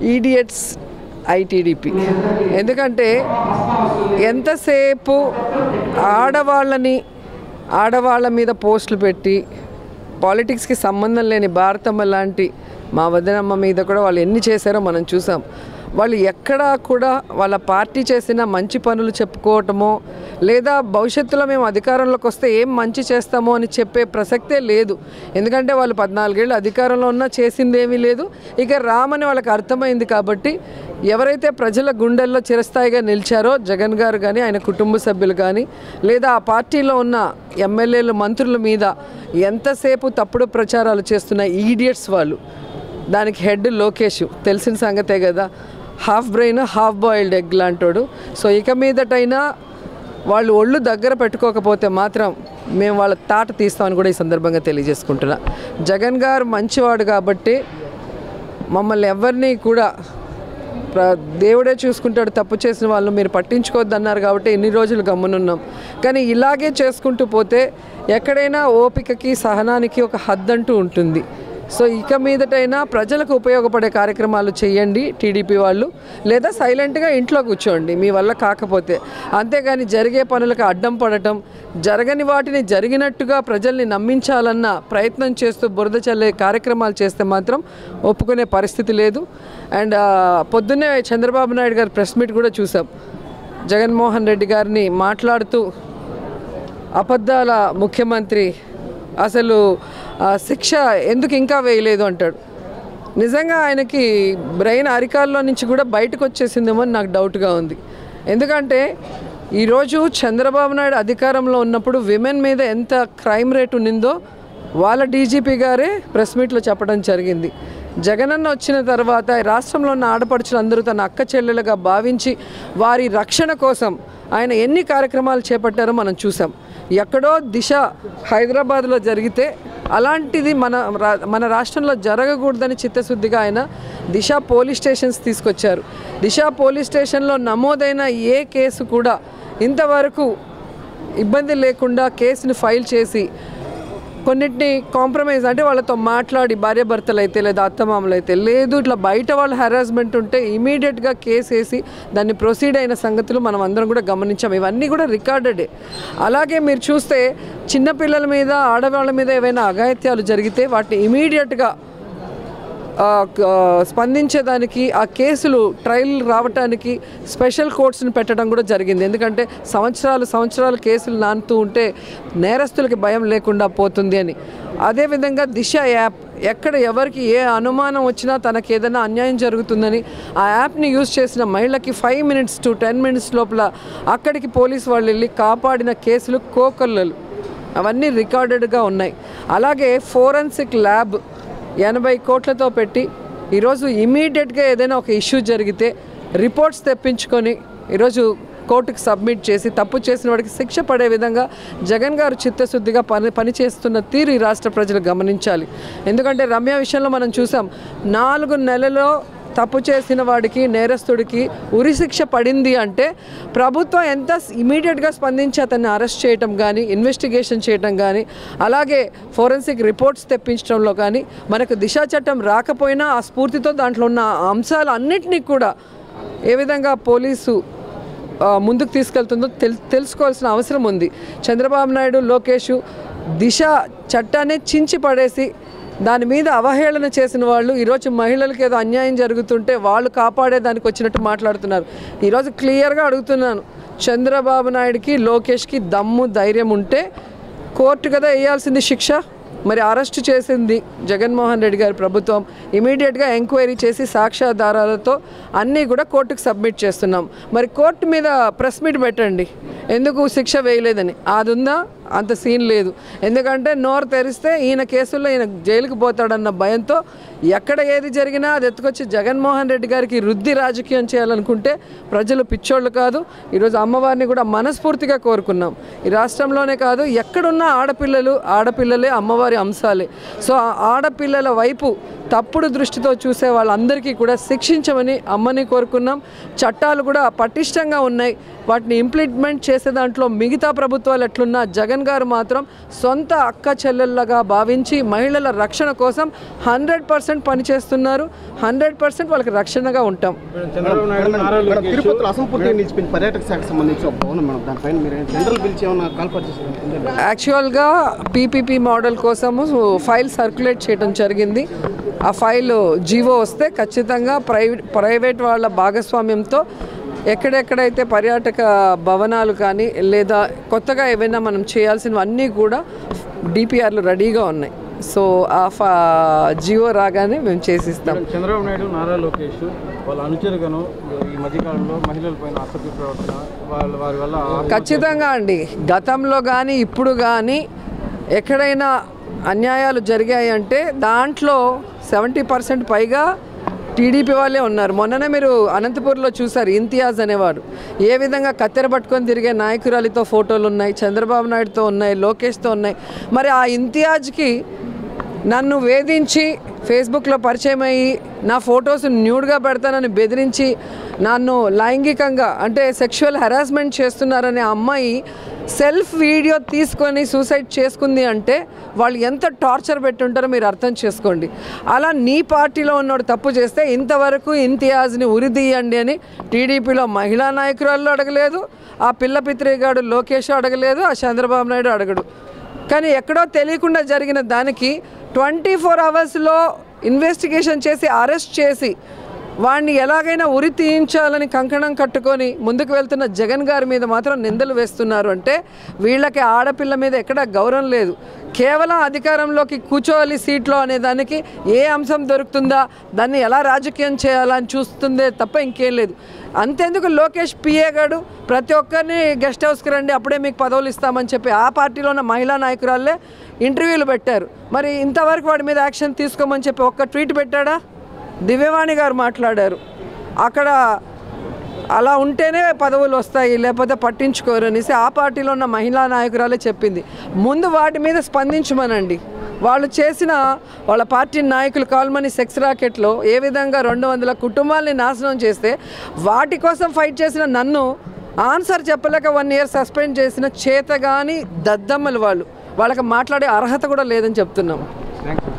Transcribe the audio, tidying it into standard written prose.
Idiots ITDP. ఎందుకంటే ఎంతసేపు ఆడవాళ్ళ మీద పోస్టులు పెట్టి పాలిటిక్స్కి సంబంధం లేని భారతమ్మ లాంటి మా వదినమ్మ మీద కూడా వాళ్ళు ఎన్ని చేశారో మనం చూసాం. వాళ్ళు ఎక్కడా కూడా వాళ్ళ పార్టీ చేసిన మంచి పనులు చెప్పుకోవటమో లేదా భవిష్యత్తులో మేము అధికారంలోకి వస్తే ఏం మంచి చేస్తామో అని చెప్పే ప్రసక్తే లేదు. ఎందుకంటే వాళ్ళు 14 ఏళ్ళు అధికారంలో ఉన్నా చేసిందేమీ లేదు. ఇక రామని వాళ్ళకి అర్థమైంది కాబట్టి ఎవరైతే ప్రజల గుండెల్లో చిరస్థాయిగా నిలిచారో జగన్ గారు కానీ ఆయన కుటుంబ సభ్యులు కానీ లేదా ఆ పార్టీలో ఉన్న ఎమ్మెల్యేలు మంత్రుల మీద ఎంతసేపు తప్పుడు ప్రచారాలు చేస్తున్న ఈడియట్స్ వాళ్ళు. దానికి హెడ్ లోకేష్ తెలిసిన సంగతే కదా, half brain half boiled egg లాంటోడు. సో ఇక మీదటైనా వాళ్ళు ఒళ్ళు దగ్గర పెట్టుకోకపోతే మాత్రం మేము వాళ్ళ తాట తీస్తామని కూడా ఈ సందర్భంగా తెలియజేసుకుంటున్నా. జగన్ గారు మంచివాడు కాబట్టి మమ్మల్ని ఎవరిని కూడా దేవుడే చూసుకుంటాడు, తప్పు చేసిన వాళ్ళు మీరు పట్టించుకోవద్దన్నారు కాబట్టి ఎన్ని రోజులు గమ్మునున్నాం. కానీ ఇలాగే చేసుకుంటూ పోతే ఎక్కడైనా ఓపికకి సహనానికి ఒక హద్దంటూ ఉంటుంది. సో ఇక మీదటైనా ప్రజలకు ఉపయోగపడే కార్యక్రమాలు చేయండి టీడీపీ వాళ్ళు, లేదా సైలెంట్గా ఇంట్లో కూర్చోండి మీ వల్ల కాకపోతే. అంతేగాని జరిగే పనులకు అడ్డం పడటం, జరగని వాటిని జరిగినట్టుగా ప్రజల్ని నమ్మించాలన్న ప్రయత్నం చేస్తూ బురద చల్లే కార్యక్రమాలు చేస్తే మాత్రం ఒప్పుకునే పరిస్థితి లేదు. అండ్ పొద్దున్నే చంద్రబాబు నాయుడు గారి ప్రెస్ మీట్ కూడా చూసాం. జగన్మోహన్ రెడ్డి గారిని మాట్లాడుతూ అబద్ధాల ముఖ్యమంత్రి, అసలు శిక్ష ఎందుకు ఇంకా వేయలేదు అంటాడు. నిజంగా ఆయనకి బ్రెయిన్ అరికాల్లో నుంచి కూడా బయటకు వచ్చేసిందేమో అని నాకు డౌట్గా ఉంది. ఎందుకంటే ఈరోజు చంద్రబాబు నాయుడు అధికారంలో ఉన్నప్పుడు విమెన్ మీద ఎంత క్రైమ్ రేట్ ఉన్నిందో వాళ్ళ డీజీపీ గారే ప్రెస్ మీట్లో చెప్పడం జరిగింది. జగనన్న వచ్చిన తర్వాత రాష్ట్రంలో ఉన్న ఆడపడుచులందరూ తన అక్క చెల్లెలుగా భావించి వారి రక్షణ కోసం ఆయన ఎన్ని కార్యక్రమాలు చేపట్టారో మనం చూసాం. ఎక్కడో దిశ హైదరాబాద్లో జరిగితే అలాంటిది మన రాష్ట్రంలో జరగకూడదని చిత్తశుద్ధిగా ఆయన దిశ పోలీస్ స్టేషన్స్ తీసుకొచ్చారు. దిశ పోలీస్ స్టేషన్లో నమోదైన ఏ కేసు కూడా ఇంతవరకు ఇబ్బంది లేకుండా కేసుని ఫైల్ చేసి కొన్నిటిని కాంప్రమైజ్ అంటే వాళ్ళతో మాట్లాడి భార్యాభర్తలు అయితే లేదా అత్తమామలు అయితే లేదు ఇట్లా బయట వాళ్ళ హెరాస్మెంట్ ఉంటే ఇమీడియట్గా కేసు వేసి దాన్ని ప్రొసీడ్ అయిన సంగతులు మనం అందరం కూడా గమనించాం. ఇవన్నీ కూడా రికార్డెడే. అలాగే మీరు చూస్తే చిన్నపిల్లల మీద ఆడవాళ్ళ మీద ఏవైనా అఘాయిత్యాలు జరిగితే వాటిని ఇమీడియట్గా స్పందించేదానికి ఆ కేసులు ట్రయల్ రావటానికి స్పెషల్ కోర్ట్స్ని పెట్టడం కూడా జరిగింది. ఎందుకంటే సంవత్సరాలు కేసులు నానుతూ ఉంటే నేరస్తులకి భయం లేకుండా పోతుంది అని. అదేవిధంగా దిశ యాప్ ఎక్కడ ఎవరికి ఏ అనుమానం వచ్చినా తనకి ఏదైనా అన్యాయం జరుగుతుందని ఆ యాప్ని యూజ్ చేసిన మహిళకి 5 minutes to 10 minutes లోపల అక్కడికి పోలీసు వాళ్ళు వెళ్ళి కాపాడిన కేసులు కోకొల్లలు అవన్నీ రికార్డెడ్గా ఉన్నాయి. అలాగే ఫోరెన్సిక్ ల్యాబ్ 80 కోట్లతో పెట్టి ఈరోజు ఇమీడియట్గా ఏదైనా ఒక ఇష్యూ జరిగితే రిపోర్ట్స్ తెప్పించుకొని ఈరోజు కోర్టుకు సబ్మిట్ చేసి తప్పు చేసిన వాడికి శిక్ష పడే విధంగా జగన్ గారు చిత్తశుద్ధిగా పనిచేస్తున్న తీరు ఈ రాష్ట్ర ప్రజలు గమనించాలి. ఎందుకంటే రమ్య విషయంలో మనం చూసాం 4 నెలల్లో తప్పు చేసిన వాడికి నేరస్తుడికి ఉరిశిక్ష పడింది అంటే ప్రభుత్వం ఎంత ఇమీడియట్గా స్పందించి అతన్ని అరెస్ట్ చేయటం కానీ ఇన్వెస్టిగేషన్ చేయటం కానీ అలాగే ఫోరెన్సిక్ రిపోర్ట్స్ తెప్పించడంలో కానీ మనకు దిశా చట్టం రాకపోయినా ఆ స్ఫూర్తితో దాంట్లో ఉన్న అంశాలు అన్నిటినీ కూడా ఏ విధంగా పోలీసు ముందుకు తీసుకెళ్తుందో తెలుసుకోవాల్సిన అవసరం ఉంది. చంద్రబాబు నాయుడు లోకేష్ దిశ చట్టాన్ని చించి పడేసి దాని మీద అవహేళన చేసిన వాళ్ళు ఈరోజు మహిళలకు ఏదో అన్యాయం జరుగుతుంటే వాళ్ళు కాపాడేదానికి వచ్చినట్టు మాట్లాడుతున్నారు. ఈరోజు క్లియర్గా అడుగుతున్నాను, చంద్రబాబు నాయుడుకి లోకేష్కి దమ్ము ధైర్యం ఉంటే కోర్టు కదా వేయాల్సింది శిక్ష. మరి అరెస్ట్ చేసింది జగన్మోహన్ రెడ్డి గారి ప్రభుత్వం. ఇమీడియట్గా ఎంక్వైరీ చేసి సాక్ష్యాధారాలతో అన్నీ కూడా కోర్టుకు సబ్మిట్ చేస్తున్నాం. మరి కోర్టు మీద ప్రెస్ మీట్ పెట్టండి ఎందుకు శిక్ష వేయలేదని. అది ఉందా? అంత సీన్ లేదు. ఎందుకంటే నోరు తెరిస్తే ఈయన కేసుల్లో ఈయన జైలుకు పోతాడన్న భయంతో ఎక్కడ ఏది జరిగినా అది ఎత్తుకొచ్చి జగన్మోహన్ రెడ్డి గారికి రుద్ది రాజకీయం చేయాలనుకుంటే ప్రజలు పిచ్చోళ్ళు కాదు. ఈరోజు అమ్మవారిని కూడా మనస్ఫూర్తిగా కోరుకున్నాం. ఈ రాష్ట్రంలోనే కాదు ఎక్కడున్న ఆడపిల్లలే అమ్మవారి అంశాలే. సో ఆడపిల్లల వైపు తప్పుడు దృష్టితో చూసే వాళ్ళందరికీ కూడా శిక్షించమని అమ్మని కోరుకున్నాం. చట్టాలు కూడా పటిష్టంగా ఉన్నాయి. వాటిని ఇంప్లిమెంట్ చేసే దాంట్లో మిగతా ప్రభుత్వాలు ఎట్లున్నా జగన్ జగన్ గారు మాత్రం సొంత అక్క చెల్లెళ్ళగా భావించి మహిళల రక్షణ కోసం 100% పనిచేస్తున్నారు. 100% వాళ్ళకి రక్షణగా ఉంటాం. యాక్చువల్గా పీపీపీ మోడల్ కోసము ఫైల్ సర్క్యులేట్ చేయడం జరిగింది. ఆ ఫైల్ జీవో వస్తే ఖచ్చితంగా ప్రైవేట్ వాళ్ళ భాగస్వామ్యంతో ఎక్కడెక్కడైతే పర్యాటక భవనాలు కానీ లేదా కొత్తగా ఏవైనా మనం చేయాల్సినవన్నీ కూడా డిపిఆర్లు రెడీగా ఉన్నాయి. సో ఆ జియో రాగానే మేము చేసిస్తాం. చంద్రబాబు నాయుడు, నారా లోకేష్ వాళ్ళ అనుచరుగాను ఈ మధ్యకాలంలో మహిళలపైన అసభ్య ప్రవర్తన వారి వల్ల ఖచ్చితంగా అండి. గతంలో కానీ ఇప్పుడు కానీ ఎక్కడైనా అన్యాయాలు జరిగాయంటే దాంట్లో 70% పైగా టీడీపీ వాళ్ళే ఉన్నారు. మొన్ననే మీరు అనంతపూర్లో చూసారు, ఇంతియాజ్ అనేవాడు ఏ విధంగా కత్తెర పట్టుకొని తిరిగే నాయకురాలితో ఫోటోలు ఉన్నాయి, చంద్రబాబు నాయుడుతో ఉన్నాయి, లోకేష్తో ఉన్నాయి. మరి ఆ ఇంతియాజ్కి నన్ను వేధించి ఫేస్బుక్లో పరిచయం అయ్యి నా ఫొటోస్ న్యూడ్గా పెడతానని బెదిరించి నన్ను లైంగికంగా అంటే సెక్షువల్ హెరాస్మెంట్ చేస్తున్నారనే అమ్మాయి సెల్ఫ్ వీడియో తీసుకొని సూసైడ్ చేసుకుంది అంటే వాళ్ళు ఎంత టార్చర్ పెట్టుంటారో మీరు అర్థం చేసుకోండి. అలా నీ పార్టీలో ఉన్నోడు తప్పు చేస్తే ఇంతవరకు ఇంతియాజ్ని ఉరిదీయండి అని టీడీపీలో మహిళా నాయకురాళ్ళు అడగలేదు, ఆ పిల్ల పిత్రిగాడు లోకేష్ అడగలేదు, ఆ చంద్రబాబు నాయుడు అడగడు. కానీ ఎక్కడో తెలియకుండా జరిగిన దానికి 24 అవర్స్లో ఇన్వెస్టిగేషన్ చేసి అరెస్ట్ చేసి వాడిని ఎలాగైనా ఉరి తీయించాలని కంకణం కట్టుకొని ముందుకు వెళ్తున్న జగన్ గారి మీద మాత్రం నిందలు వేస్తున్నారు. అంటే వీళ్ళకి ఆడపిల్ల మీద ఎక్కడ గౌరవం లేదు. కేవలం అధికారంలోకి కూర్చోవాలి సీట్లో అనే దానికి ఏ అంశం దొరుకుతుందా, దాన్ని ఎలా రాజకీయం చేయాలని చూస్తుందే తప్ప ఇంకేం లేదు. అంతెందుకు లోకేష్ పిఏ గాడు ప్రతి ఒక్కరిని గెస్ట్ హౌస్కి రండి అప్పుడే మీకు పదవులు ఇస్తామని చెప్పి ఆ పార్టీలో ఉన్న మహిళా నాయకురాళ్ళే ఇంటర్వ్యూలు పెట్టారు. మరి ఇంతవరకు వాడి మీద యాక్షన్ తీసుకోమని చెప్పి ఒక్క ట్వీట్ పెట్టాడా? దివ్యవాణి గారు మాట్లాడారు, అక్కడ అలా ఉంటేనే పదవులు వస్తాయి లేకపోతే పట్టించుకోరు అనేసి ఆ పార్టీలో ఉన్న మహిళా నాయకురాలే చెప్పింది. ముందు వాటి మీద స్పందించమనండి. వాళ్ళు చేసిన వాళ్ళ పార్టీ నాయకులు కాల్మనీ సెక్స్ రాకెట్లో ఏ విధంగా 200 కుటుంబాలని నాశనం చేస్తే వాటి కోసం ఫైట్ చేసిన నన్ను ఆన్సర్ చెప్పలేక 1 year సస్పెండ్ చేసిన చేతగాని దద్దమ్మలు వాళ్ళకి మాట్లాడే అర్హత కూడా లేదని చెప్తున్నాము.